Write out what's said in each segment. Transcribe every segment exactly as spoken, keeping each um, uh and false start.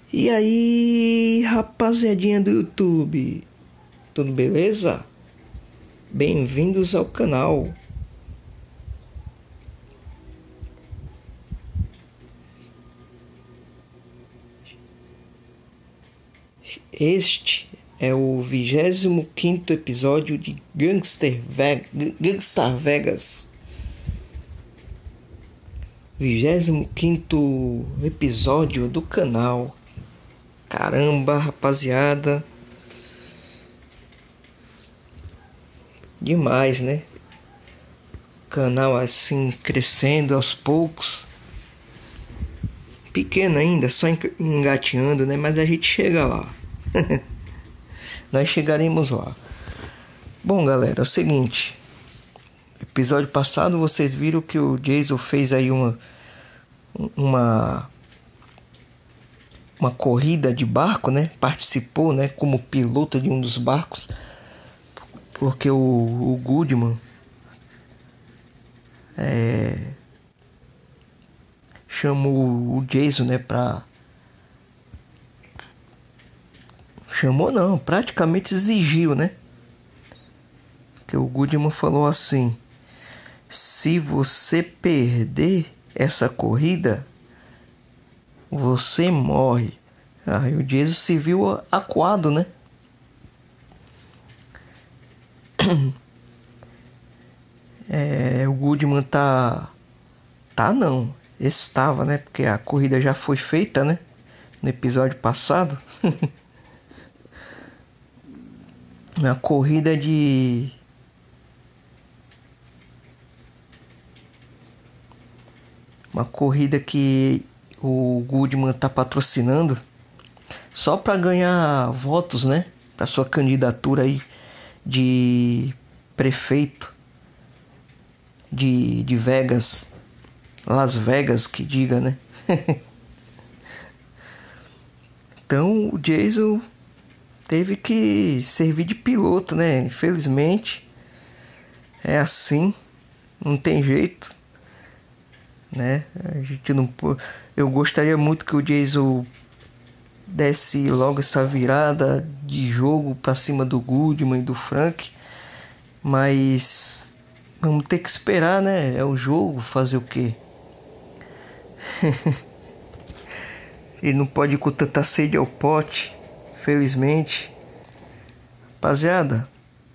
E aí, rapaziadinha do YouTube, tudo beleza? Bem-vindos ao canal. Este é o vigésimo quinto episódio de Gangster Ve- Gangstar Vegas. Vigésimo quinto episódio do canal. Caramba, rapaziada. Demais, né? Canal assim crescendo aos poucos. Pequeno ainda, só engateando, né? Mas a gente chega lá. Nós chegaremos lá. Bom, galera, é o seguinte. Episódio passado vocês viram que o Jason fez aí uma uma uma corrida de barco, né? Participou, né? Como piloto de um dos barcos, porque o, o Goodman é, chamou o Jason, né? Pra chamou não, praticamente exigiu, né? Que o Goodman falou assim: se você perder essa corrida, você morre. Aí o Jason se viu acuado, né? É, o Goodman tá... Tá não, estava, né? Porque a corrida já foi feita, né? No episódio passado. Na corrida de... Uma corrida que o Goodman tá patrocinando só para ganhar votos, né? Para sua candidatura aí de prefeito de, de Vegas, Las Vegas, que diga, né? Então o Jason teve que servir de piloto, né? Infelizmente é assim, não tem jeito, né? A gente não, eu gostaria muito que o Jason desse logo essa virada de jogo para cima do Goodman e do Frank, mas vamos ter que esperar, né? É o jogo, fazer o quê? Ele não pode ir com tanta sede ao pote, felizmente. Rapaziada,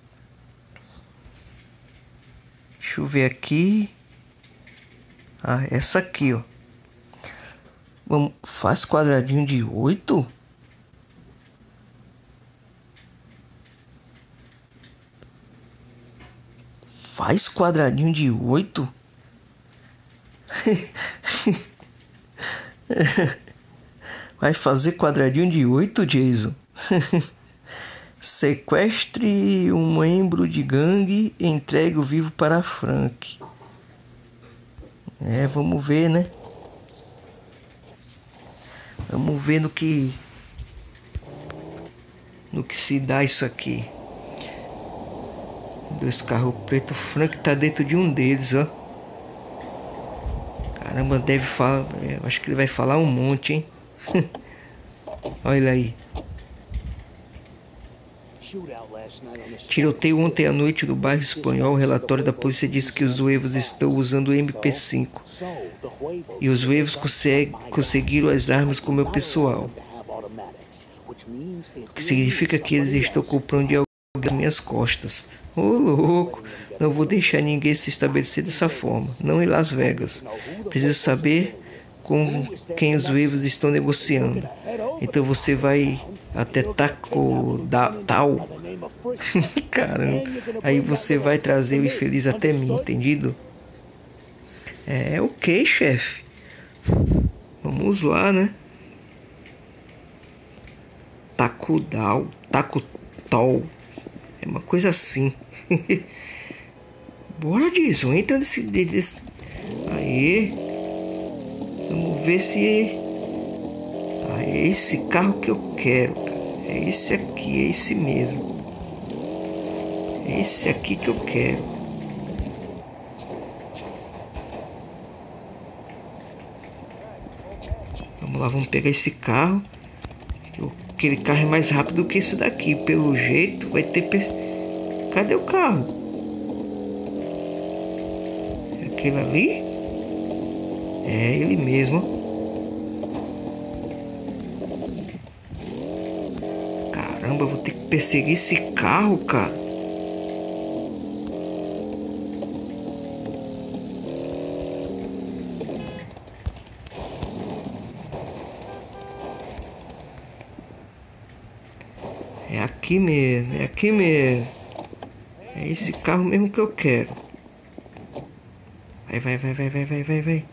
deixa eu ver aqui. Ah, essa aqui, ó. Vamos, faz quadradinho de oito? Faz quadradinho de oito? Vai fazer quadradinho de oito, Jason? Sequestre um membro de gangue e entregue o vivo para Frank. É, vamos ver, né? Vamos ver no que no que se dá isso aqui. Dois carros pretos. O Frank tá dentro de um deles, ó. Caramba, deve falar. Eu acho que ele vai falar um monte, hein? Olha ele aí. Tiroteio ontem à noite no bairro espanhol. O relatório da polícia diz que os Huevos estão usando o M P cinco. E os Huevos consegue, conseguiram as armas com o meu pessoal. O que significa que eles estão comprando de alguém nas minhas costas. Ô, louco! Não vou deixar ninguém se estabelecer dessa forma. Não em Las Vegas. Preciso saber com quem os Huevos estão negociando. Então você vai até Taco da, Tal. Caramba. Aí você vai trazer o infeliz até mim, entendido? É, ok, chefe. Vamos lá, né? Taco Dal, Taco Tol. É uma coisa assim. Bora disso, entra nesse, nesse... Aí. Vamos ver se... Ah, é esse carro que eu quero, cara. É esse aqui, é esse mesmo. É esse aqui que eu quero. Vamos lá, vamos pegar esse carro. Aquele carro é mais rápido do que esse daqui. Pelo jeito vai ter... Per... Cadê o carro? É aquele ali? É ele mesmo. Caramba, eu vou ter que perseguir esse carro, cara. É aqui mesmo, é aqui mesmo. É esse carro mesmo que eu quero. Vai, vai, vai, vai, vai, vai, vai, vai.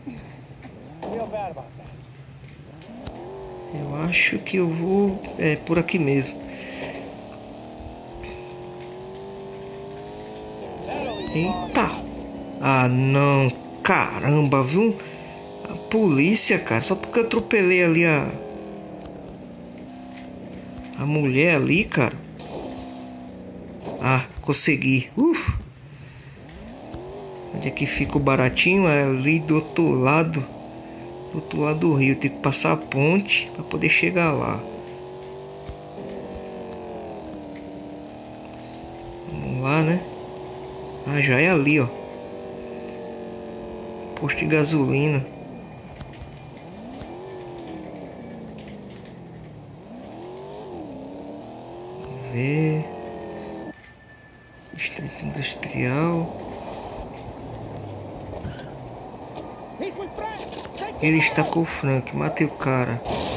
Eu acho que eu vou é, por aqui mesmo. Eita! Ah, não! Caramba, viu? A polícia, cara. Só porque eu atropelei ali a... A mulher ali, cara. Ah, consegui. Uf. Onde é que fica o baratinho? É ali do outro lado. Do outro lado do rio. Tem que passar a ponte para poder chegar lá. Vamos lá, né? Ah, já é ali, ó. Posto de gasolina. Vamos ver. Distrito Industrial. Ele está com o Frank. Matei o cara.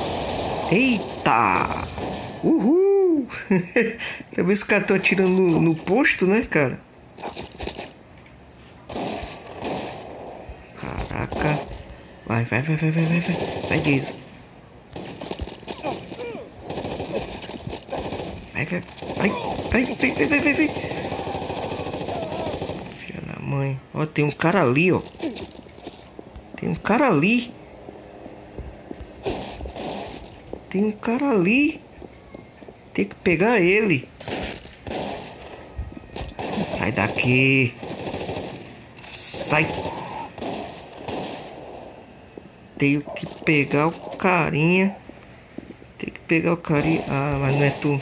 Eita! Uhul! Também os caras estão atirando no, no posto, né, cara? Caraca. Vai, vai, vai, vai, vai, vai, vai. Vai, Jason. Vai, vai, vai, vai, vai, vai, vai, vai, vai. Filha da mãe. Ó, tem um cara ali, ó. Tem um cara ali. Tem um cara ali. Tem que pegar ele. Sai daqui. Sai. Tenho que pegar o carinha. Tem que pegar o carinha. Ah, mas não é tu.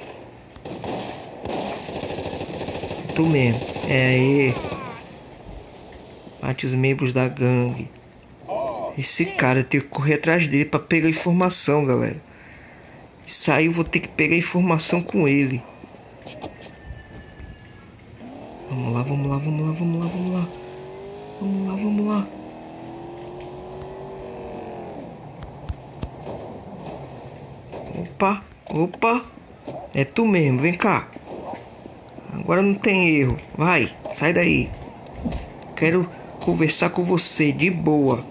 É tu mesmo. É aí. Mate os membros da gangue. Esse cara, eu tenho que correr atrás dele pra pegar informação, galera. Isso aí eu vou ter que pegar informação com ele. Vamos lá, vamos lá, vamos lá, vamos lá, vamos lá. Vamos lá, vamos lá. Opa, opa. É tu mesmo, vem cá. Agora não tem erro. Vai, sai daí. Quero conversar com você de boa.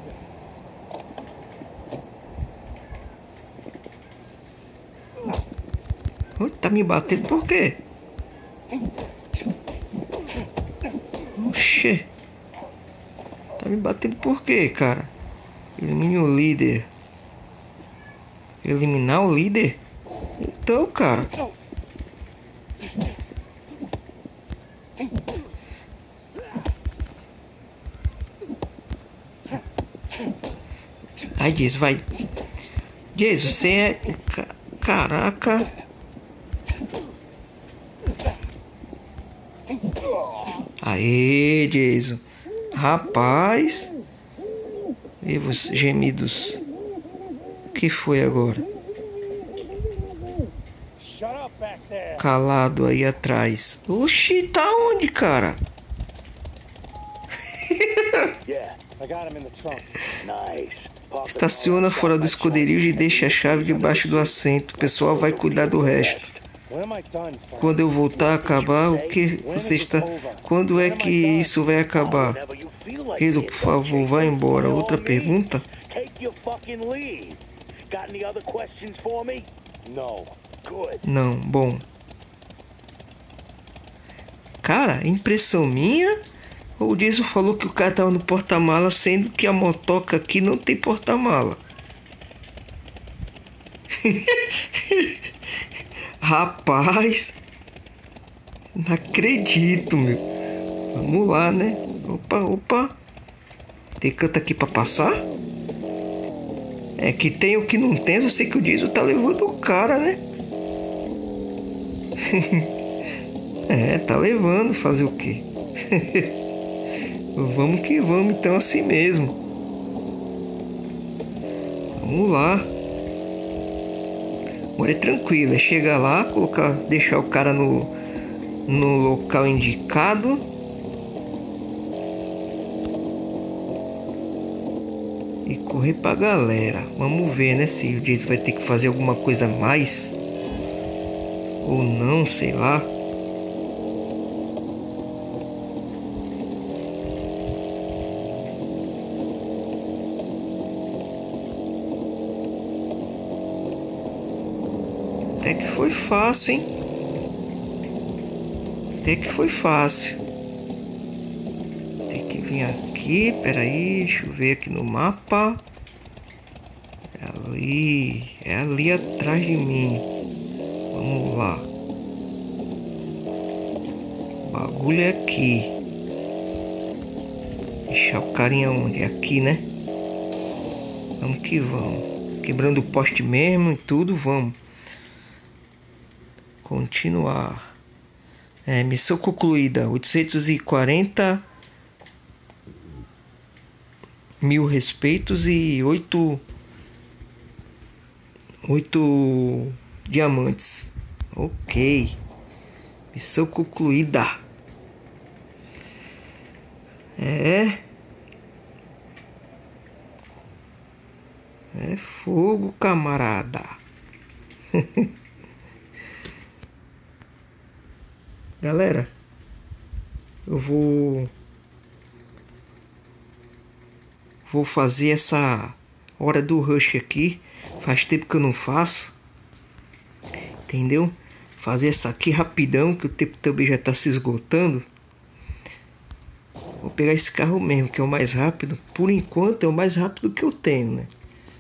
Tá me batendo por quê? Oxê. Tá me batendo por quê, cara? Elimine o líder. Eliminar o líder? Então, cara. Ai, Jason, vai. Jason, você é... Caraca. Aê, Jason. Rapaz. E os gemidos. O que foi agora? Calado aí atrás. Oxi, tá onde, cara? Estaciona fora do esconderijo e deixa a chave debaixo do assento. O pessoal vai cuidar do resto. Quando eu voltar a acabar, o que você está... Quando é que isso vai acabar? Hazel, por favor, vá embora. Outra pergunta? Não, bom. Cara, impressão minha? Ou o Jason falou que o cara tava no porta-mala, sendo que a motoca aqui não tem porta-mala. Rapaz, não acredito, meu. Vamos lá, né? Opa, opa. Tem canto aqui pra passar? É que tem o que não tem, eu sei que o diesel tá levando o cara, né? É, tá levando, fazer o quê? Vamos que vamos, então, assim mesmo. Vamos lá. Agora é tranquilo, é chegar lá, colocar, deixar o cara no, no local indicado. E correr pra galera. Vamos ver, né, se o diesel vai ter que fazer alguma coisa a mais. Ou não, sei lá. Até que foi fácil, hein? Até que foi fácil. Tem que vir aqui, peraí, deixa eu ver aqui no mapa. É ali, é ali atrás de mim. Vamos lá. O bagulho é aqui. Deixar o carinha onde? É aqui, né? Vamos que vamos. Quebrando o poste mesmo e tudo, vamos. Continuar. É, missão concluída. oitocentos e quarenta mil respeitos e oito oito diamantes. Ok. Missão concluída. É. É fogo, camarada. Galera, eu vou vou fazer essa hora do rush aqui. Faz tempo que eu não faço. Entendeu? Fazer essa aqui rapidão, que o tempo também já está se esgotando. Vou pegar esse carro mesmo, que é o mais rápido. Por enquanto é o mais rápido que eu tenho, né?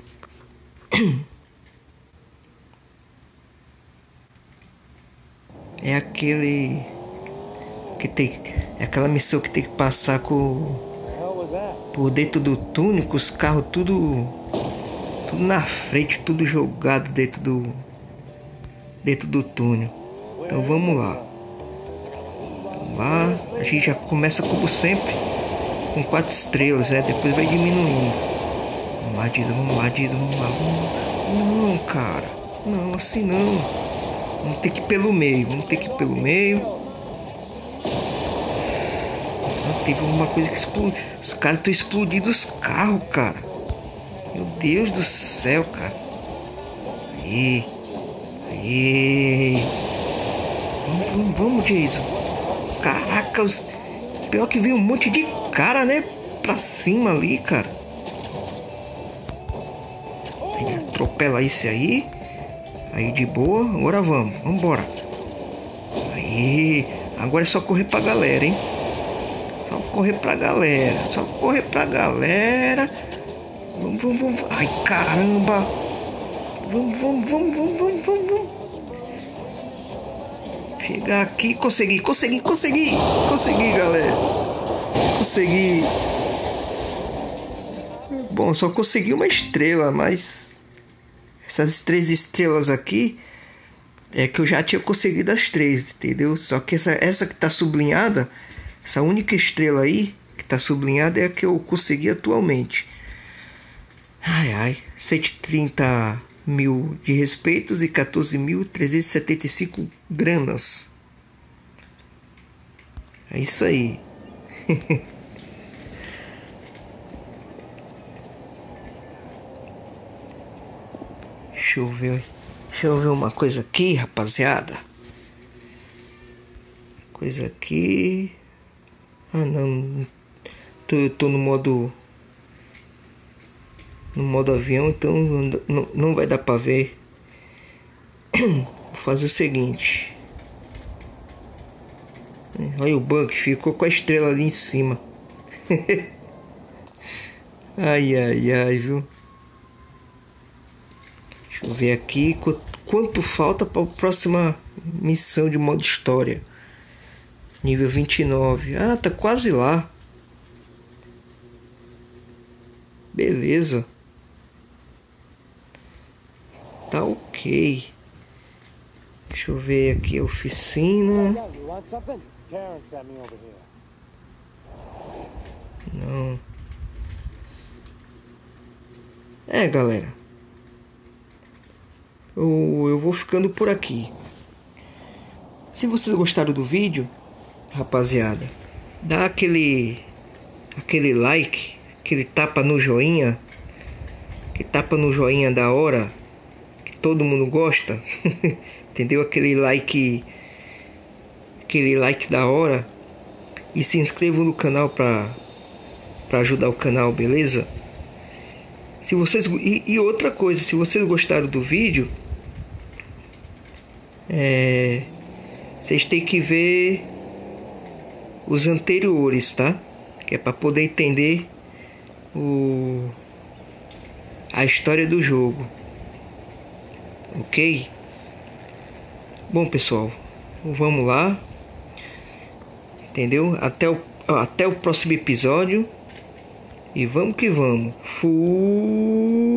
É aquele que tem, é aquela missão que tem que passar com por dentro do túnel, com os carros tudo tudo na frente, tudo jogado dentro do dentro do túnel. Então vamos lá. Vamos lá, a gente já começa como sempre com quatro estrelas, né? Depois vai diminuindo. Vamos lá, Dido, vamos lá, Dido, vamos lá. Vamos... Não, cara, não, assim não. Vamos ter que ir pelo meio, vamos ter que ir pelo meio. Não, teve alguma coisa que explodiu. Os caras estão explodindo os carros, cara. Meu Deus do céu, cara. Aí. Aí. Vamos, vamos, vamos, Jason. Caraca, os... pior que veio um monte de cara, né? Pra cima ali, cara. Aí, atropela esse aí. Aí de boa, agora vamos, vamos embora. Aí, agora é só correr pra galera, hein? Só correr pra galera, só correr pra galera. Vamos, vamos, vamos. Ai, caramba. Vamos, vamos, vamos, vamos, vamos, vamos, vamos. Chegar aqui, consegui, consegui, consegui. Consegui, galera. Consegui. Bom, só consegui uma estrela, mas... essas três estrelas aqui é que eu já tinha conseguido as três, entendeu? Só que essa, essa que tá sublinhada, essa única estrela aí que tá sublinhada é a que eu consegui atualmente. Ai, ai, cento e trinta mil de respeitos e quatorze mil trezentos e setenta e cinco granas. É isso aí. Deixa eu ver, deixa eu ver uma coisa aqui, rapaziada. Coisa aqui. Ah, não. Tô, eu tô no modo. No modo avião, então não, não vai dar pra ver. Vou fazer o seguinte. Olha o banco, ficou com a estrela ali em cima. Ai, ai, ai, viu? Deixa eu ver aqui quanto falta para a próxima missão de modo história. Nível vinte e nove. Ah, tá quase lá. Beleza. tá ok. Deixa eu ver aqui a oficina. Não. É, galera. Eu, eu vou ficando por aqui. Se vocês gostaram do vídeo, rapaziada, dá aquele aquele like, aquele tapa no joinha, que tapa no joinha da hora, que todo mundo gosta. Entendeu? Aquele like, aquele like da hora. E se inscrevam no canal para para ajudar o canal, beleza? Se vocês e, e outra coisa, se vocês gostaram do vídeo, é, vocês têm que ver os anteriores, tá? Que é para poder entender o a história do jogo, ok? Bom, pessoal, vamos lá, entendeu? Até o até o próximo episódio. E vamos que vamos. Fui.